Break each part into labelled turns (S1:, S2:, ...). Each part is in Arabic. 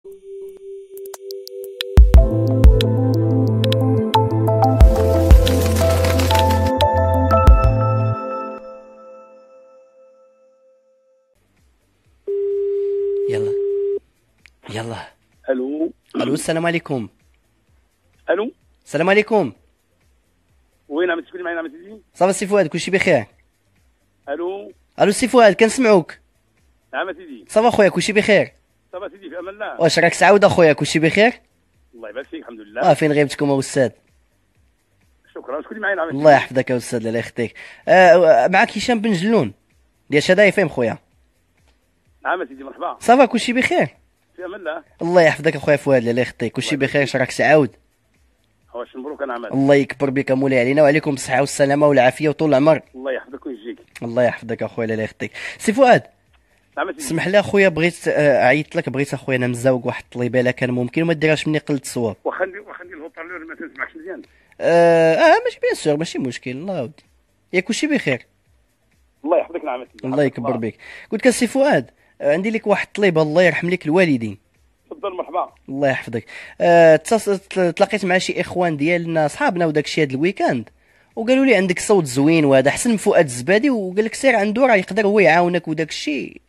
S1: يلا يلا.
S2: الو
S1: الو السلام عليكم.
S2: الو
S1: السلام عليكم.
S2: وين عم تسولي معايا عم تجي؟
S1: صافا سي فؤاد كلشي بخير؟
S2: الو
S1: الو سي فؤاد كنسمعوك.
S2: نعم سيدي.
S1: صافا خويا كلشي بخير؟
S2: صافا سيدي في امان الله.
S1: واش راك سعود اخويا كلشي بخير؟
S2: الله يبارك فيك الحمد لله.
S1: فين غيبتكم استاذ؟
S2: شكرا. شكون اللي معايا عم
S1: الله يحفظك يا استاذ الله يخطيك. معك هشام بن جلون ديال شداي فهم خويا.
S2: نعم سيدي مرحبا.
S1: صافا كلشي بخير؟
S2: في امان الله.
S1: الله يحفظك اخويا فؤاد الله يخطيك كلشي بخير. اش راك سعود؟
S2: واش مبروك انا عمل.
S1: الله يكبر بك مولاي علينا وعليكم الصحه والسلامه والعافيه وطول العمر.
S2: الله يحفظك ويجيك.
S1: الله يحفظك اخويا الله يخطيك. سي فؤاد
S2: نعم سيدي.
S1: اسمح لي اخويا بغيت عيطت لك بغيت اخويا انا مزوق واحد الطليبه الا كان ممكن وما ديرهاش مني قلت الصواب.
S2: واخا ندير الهوطالور ما تسمعكش مزيان.
S1: ماشي بيان سور ماشي مشكل الله ودي ياك كلشي بخير.
S2: الله يحفظك نعم سيدي.
S1: الله يكبر بك. قلت لك سي فؤاد عندي لك واحد الطليبه الله يرحم لك الوالدين.
S2: تفضل مرحبا.
S1: الله يحفظك. تلاقيت مع شي اخوان ديالنا صحابنا وداك الشيء هذا الويكاند وقالوا لي عندك صوت زوين وهذا احسن من فؤاد الزبادي وقال لك سير عنده راه يقدر هو يعاونك وداك الشيء.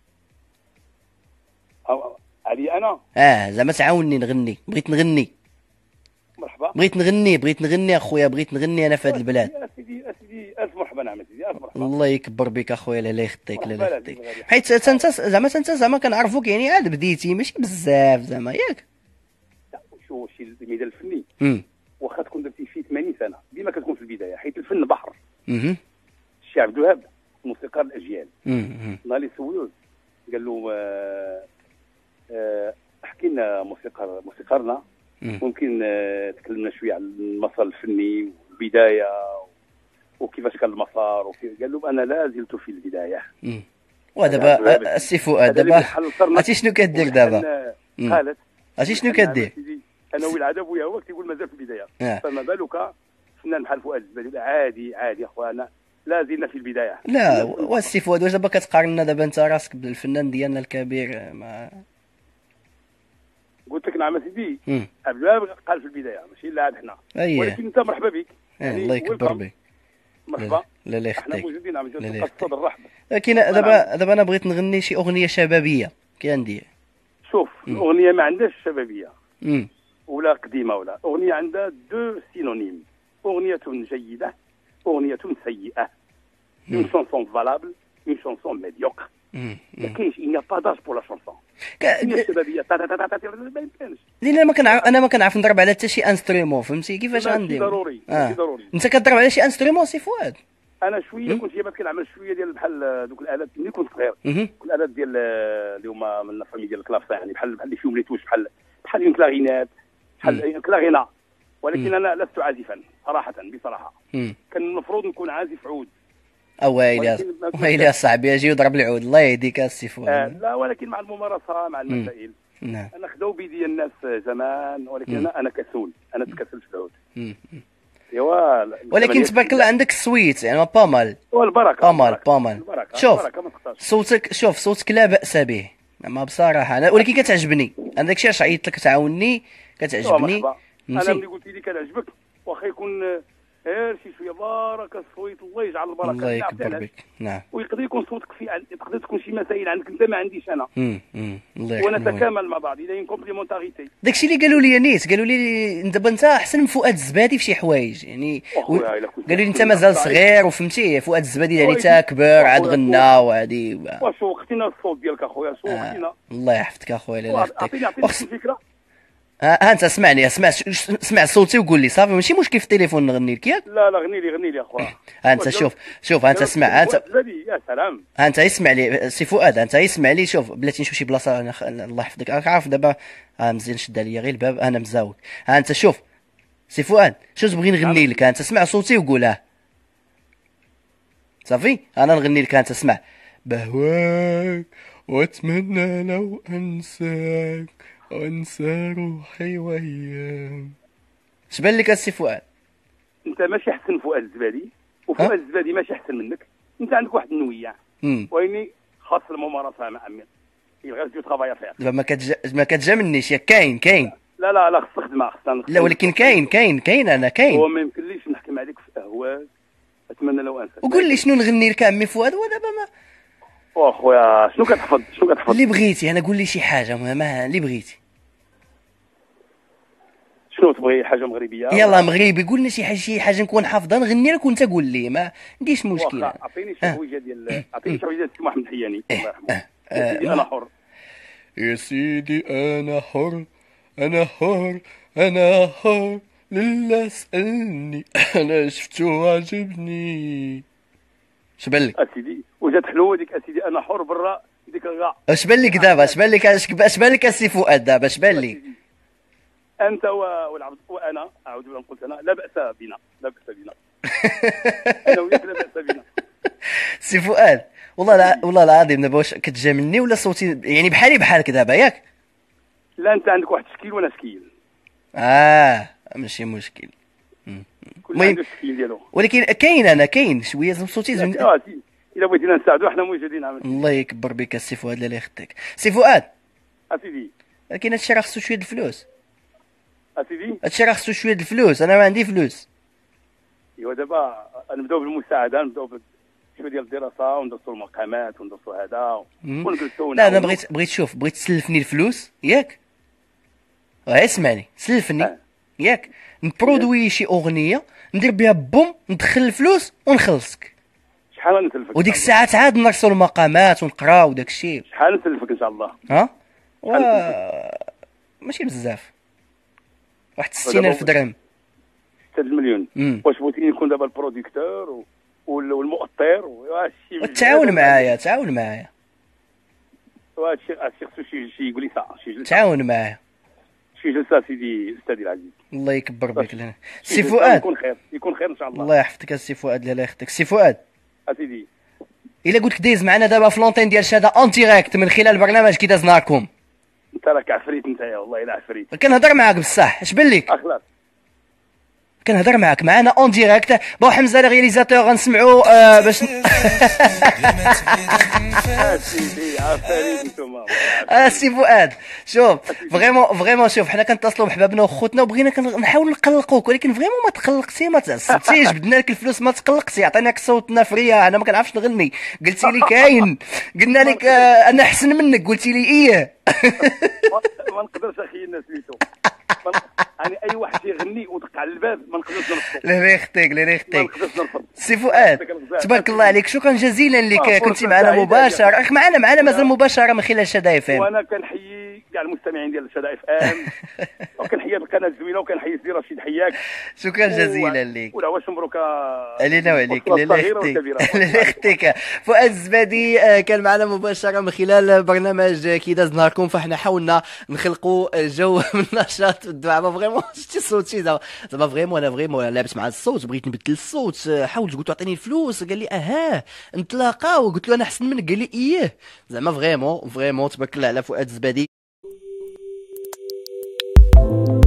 S2: علي انا.
S1: زعما تعاوني نغني بغيت نغني.
S2: مرحبا.
S1: بغيت نغني اخويا بغيت نغني انا في هذه البلاد.
S2: سيدي الف مرحبا نعم سيدي الف مرحبا.
S1: الله يكبر بك اخويا لا يخطيك لا
S2: مرحبا
S1: يخطيك.
S2: لك.
S1: حيت انت زعما كنعرفوك يعني عاد بديتي ماشي بزاف زعما ياك.
S2: شو شي الميدان الفني
S1: امم
S2: واخا تكون درتي فيه 80 سنه ديما كتكون في البدايه حيت الفن بحر.
S1: اها
S2: الشيخ عبد الوهاب موسيقار الاجيال.
S1: اها
S2: نهار اللي سولوه قال له احكي لنا موسيقارنا ممكن تكلمنا شويه على المسار الفني والبدايه وكيفاش كان المسار قال له انا لا زلت في البدايه.
S1: ودابا السي فؤاد دابا عرفتي شنو كدير دابا؟
S2: قالت
S1: عرفتي شنو كدير؟
S2: انا والعذاب ويا هو كيقول مازال في البدايه. فما بالك فنان بحال فؤاد الزبادي؟ عادي اخوانا لا زلنا في البدايه.
S1: لا والسي فؤاد واش دابا كتقارننا دابا انت راسك بالفنان ديالنا الكبير ما
S2: قلت لك نعم سيدي. عبد الوهاب قال في البدايه ماشي لا حنا. ولكن انت مرحبا بك.
S1: الله يكبر بك.
S2: مرحبا.
S1: لا
S2: احنا
S1: يخطيك.
S2: موجودين عم نجيو الصدر رحب.
S1: لكن دابا انا بغيت نغني شي اغنيه شبابيه كندير.
S2: شوف الاغنيه ما عندهاش شبابيه ولا قديمه ولا اغنيه عندها دو سينونيم. اغنيه جيده اغنيه سيئه. une chanson valable une chanson médiocre. ما كاينش il n'y a pas d'âge pour la chanson. الشبابيه ما يمكنش.
S1: لان انا ما كنعرف نضرب على حتى شي انسترومون فهمتي كيفاش غندير.
S2: ضروري ضروري.
S1: انت كتضرب على شي انسترومون سي فؤاد؟
S2: انا شويه كنت جايبات كنعمل شويه ديال بحال دوك الالات ملي كنت صغير. دوك الالات ديال اللي هما من الفامي ديال الكلافسا يعني بحال اللي فيهم لي توش بحال اون كلاغينات بحال كلاغينا. ولكن انا لست عازفا صراحه بصراحه. كان المفروض نكون عازف عود. ويلي صاحبي اجي وضرب العود الله يهديك السي فؤاد. لا ولكن مع الممارسه مع المسائل. انا خداو بيدي الناس زمان ولكن انا كسول انا تكسلت في العود. ايوا
S1: ولكن تبارك الله عندك السويت يعني بامال.
S2: والبركه
S1: بامال. شوف صوتك لا باس به ما بصراحه أنا ولكن كتعجبني انا داكشي علاش عيطت لك تعاوني كتعجبني.
S2: انا ملي قلت لي كتعجبك واخا يكون غير شي شويه بارك الصويت الله يجعل البركه.
S1: الله يكبر بك. نعم.
S2: ويقدر يكون صوتك تقدر تكون شي مسائل عندك انت ما عنديش انا.
S1: الله
S2: ونتكامل مع بعض الى كومبليمونتاريتي.
S1: داكشي اللي قالوا لي نيت قالوا لي دابا انت احسن من فؤاد الزبادي في شي حوايج يعني قالوا لي انت مازال صغير وفهمتي فؤاد الزبادي يعني تا كبر عاد غنى وهادي
S2: واش وقتنا الصوت ديالك اخويا شو وقتنا.
S1: الله يحفظك اخويا لا يحفظك.
S2: اعطيني فكره.
S1: انت اسمعني اسمع صوتي وقول لي صافي ماشي مشكل في التليفون نغني لك ياك.
S2: لا غني لي اخويا.
S1: انت شوف انت اسمع انت
S2: يا سلام.
S1: انت اسمع لي سي فؤاد انت اسمع لي شوف بلاتي نشوف شي بلاصه الله يحفظك راك عارف دابا مزيان شد عليا غير الباب انا مزاوق. انت شوف سي فؤاد شنو تبغي نغني لك انت اسمع صوتي وقولها صافي. انا نغني لك انت اسمع. بهواك واتمنى لو انساك وانسى روحي وياك. شبان لك السي فؤاد؟
S2: انت ماشي احسن من فؤاد الزبادي وفؤاد الزبادي ماشي احسن منك. انت عندك واحد النويه ويني خاص الممارسه مع عمي. il reste du travail à faire.
S1: دابا ما كتجاملنيش، ياك كاين
S2: لا لا لا، خصك خدمه،
S1: لا ولكن كاين انا كاين.
S2: هو ما يمكنليش نحكم عليك في اهواك، اتمنى لو انسى.
S1: وقول لي شنو نغني لك عمي فؤاد، ودابا ما
S2: خويا شنو كتحفظ
S1: اللي بغيتي. انا قول لي شي حاجه ما اللي بغيتي.
S2: شنو تبغي؟ حاجه مغربيه؟
S1: يلا مغربي، قول لنا شي حاجه نكون حافظها نغني لك وانت قول لي، ما عنديش مشكل.
S2: اعطيني شي حويجه ديال سي محمد حياني الله يرحمه. يا سيدي انا حر،
S1: يا سيدي انا حر، انا حر، انا حر، لله سألني انا شفتو عجبني. اش بان لك
S2: اسيدي؟ وجات حلوه ديك اسيدي انا حر برا ديك الغاء.
S1: اش بان لك دابا؟ اش بان لك السي فؤاد دابا؟ اش بان لك؟
S2: انت والعبد وانا اعوذ بالله قلت انا لا باس بنا، لا باس بنا. انا وياك لا باس بنا.
S1: سي فؤاد والله العظيم دابا واش كتجاملني ولا صوتي يعني بحالي بحالك دابا ياك؟
S2: لا انت عندك واحد الشكل وانا شكيل.
S1: ماشي مشكل.
S2: كل عنده الشكل ديالو،
S1: ولكن كاين شويه صوتي زين.
S2: الا بغيتينا نساعدو حنا موجودين.
S1: الله يكبر بك السي فؤاد، لا يخطيك سي فؤاد.
S2: اسيدي
S1: لكن هادشي راه خصو شويه د الفلوس.
S2: اسيدي
S1: هادشي راه خصو شويه د الفلوس، انا ما عندي فلوس.
S2: ايوا دابا نبداو بالمساعده، نبداو شويه ديال الدراسه وندرسوا المقامات وندرسوا هذا ونجلسوا.
S1: لا انا بغيت تسلفني الفلوس ياك؟ اسمعني، سلفني ياك؟ نبرودوي شي اغنيه ندير بها بوم، ندخل الفلوس ونخلصك.
S2: شحال نسلفك؟
S1: وديك الساعات عاد نرسلوا المقامات ونقراو داك الشيء.
S2: شحال نسلفك ان شاء الله؟
S1: ماشي بزاف، واحد 60,000 درهم.
S2: 6 مليون. واش بغيتيني نكون دابا البروديكتور والمؤطر وهادشي؟
S1: تعاون معايا
S2: وهادشي خصو شي جلسه، شي جلسه
S1: تعاون معايا،
S2: شي جلسه سيدي استاذي العزيز.
S1: الله يكبر بك لنا سي فؤاد.
S2: يكون خير ان شاء الله.
S1: الله يحفظك السي فؤاد، لا يخطيك سي فؤاد.
S2: اسيدي
S1: الا قلت لك دايز معنا دابا في لونتين ديال شاده اون ديريكت من خلال برنامج كي دازناكم.
S2: انت راك عفريت نتايا، والله الا عفريت.
S1: كنهضر معاك بصح، اش بان لك؟
S2: اخلاص
S1: كنهضر معاك معنا اون ديريكت. بو حمزه الرياليزاتور غنسمعوا باش
S2: سيدي عفريت نتوما.
S1: سي فؤاد شوف فريمون شوف، حنا كنتصلوا بحبابنا وخوتنا وبغينا نحاول نقلقوك، ولكن فريمون ما تقلقتي، ما تعصبتيش، بدنا لك الفلوس ما تقلقتي، عطيناك صوتنا فريه، انا ما كنعرفش نغني، قلتي لي كاين، قلنا لك انا احسن منك، قلتي لي ايه.
S2: ما نقدرش اخي الناس سميتو، يعني اي واحد يغني ودق على الباب ما نقدرش نرفض.
S1: لا يختيك سي فؤاد، تبارك الله عليك، شكرا جزيلا لك، كنتي معنا مباشر، راك معنا مازال مباشره من خلال شدا اف ام.
S2: وانا كنحيي كاع المستمعين ديال شدا اف ام، وكنحيي القناه الزوينه، وكنحيي سي رشيد حياك.
S1: شكرا جزيلا لك.
S2: وعواش مبروك
S1: علينا وعليك. لا يختيك فؤاد الزبادي كان معنا مباشره من خلال برنامج كي داز نهاركم، فاحنا حاولنا نخلقوا جو من النشاط والدعم. فريمون شتي صوتي زعما فريمون انا لابس مع الصوت، بغيت نبدل الصوت، حاولت قلت له اعطيني الفلوس، قال لي نتلاقاو، قلت له انا احسن منك، قال لي ايه. زعما فريمون تبارك الله على فؤاد الزبادي.